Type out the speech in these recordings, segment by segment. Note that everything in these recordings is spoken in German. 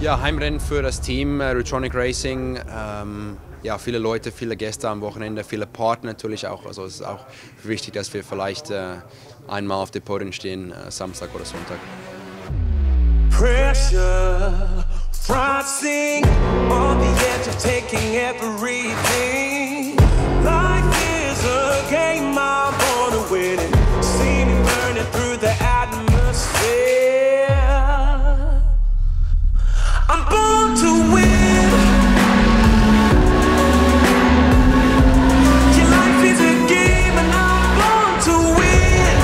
Ja, Heimrennen für das Team Rutronic Racing. Ja, viele Leute, viele Gäste am Wochenende, viele Partner natürlich auch. Also es ist auch wichtig, dass wir vielleicht einmal auf der Podium stehen, Samstag oder Sonntag. Pressure, rising on the edge of taking everything. Life is a game, I'm born to win it. Seen it burning through the atmosphere. I'm born to win. Your life is a game and I'm born to win.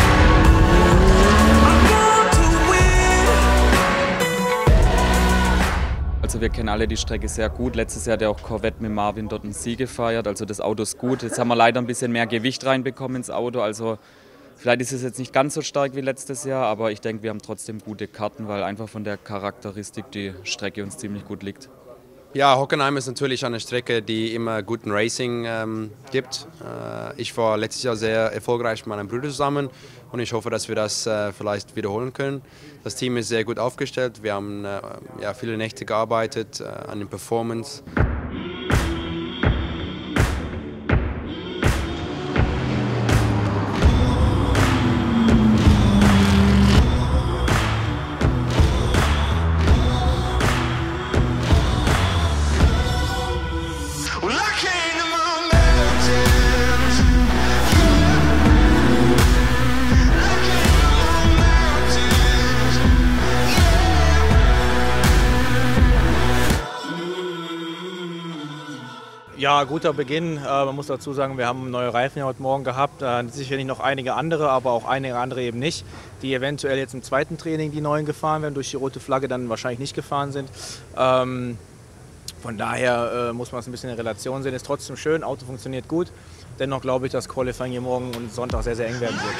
I'm born to win. Also wir kennen alle die Strecke sehr gut. Letztes Jahr hat ja auch Corvette mit Marvin dort einen Sieg gefeiert. Also das Auto ist gut. Jetzt haben wir leider ein bisschen mehr Gewicht reinbekommen ins Auto. Also vielleicht ist es jetzt nicht ganz so stark wie letztes Jahr, aber ich denke, wir haben trotzdem gute Karten, weil einfach von der Charakteristik die Strecke uns ziemlich gut liegt. Ja, Hockenheim ist natürlich eine Strecke, die immer guten Racing gibt. Ich war letztes Jahr sehr erfolgreich mit meinem Bruder zusammen und ich hoffe, dass wir das vielleicht wiederholen können. Das Team ist sehr gut aufgestellt. Wir haben ja, viele Nächte gearbeitet an der Performance. Ja, guter Beginn. Man muss dazu sagen, wir haben neue Reifen heute Morgen gehabt. Sicherlich noch einige andere, aber auch einige andere eben nicht, die eventuell jetzt im zweiten Training die neuen gefahren werden, durch die rote Flagge dann wahrscheinlich nicht gefahren sind. Von daher muss man es ein bisschen in Relation sehen. Ist trotzdem schön, Auto funktioniert gut. Dennoch glaube ich, dass Qualifying hier morgen und Sonntag sehr, sehr eng werden wird.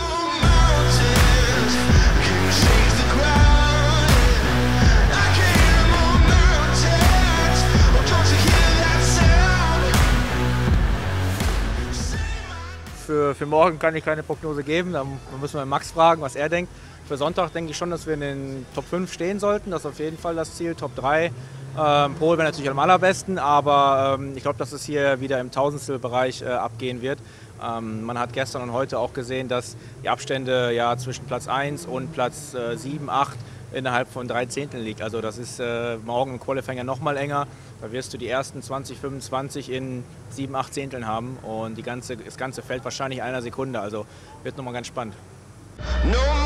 Für morgen kann ich keine Prognose geben, da müssen wir Max fragen, was er denkt. Für Sonntag denke ich schon, dass wir in den Top 5 stehen sollten, das ist auf jeden Fall das Ziel, Top 3. Pole wäre natürlich am allerbesten, aber ich glaube, dass es hier wieder im Tausendstelbereich abgehen wird. Man hat gestern und heute auch gesehen, dass die Abstände ja zwischen Platz 1 und Platz 7, 8 innerhalb von 3 Zehnteln liegt. Also das ist morgen im Qualifying ja noch mal enger. Da wirst du die ersten 20, 25 in 7, 8 Zehnteln haben und das ganze Feld wahrscheinlich in einer Sekunde. Also wird nochmal ganz spannend. No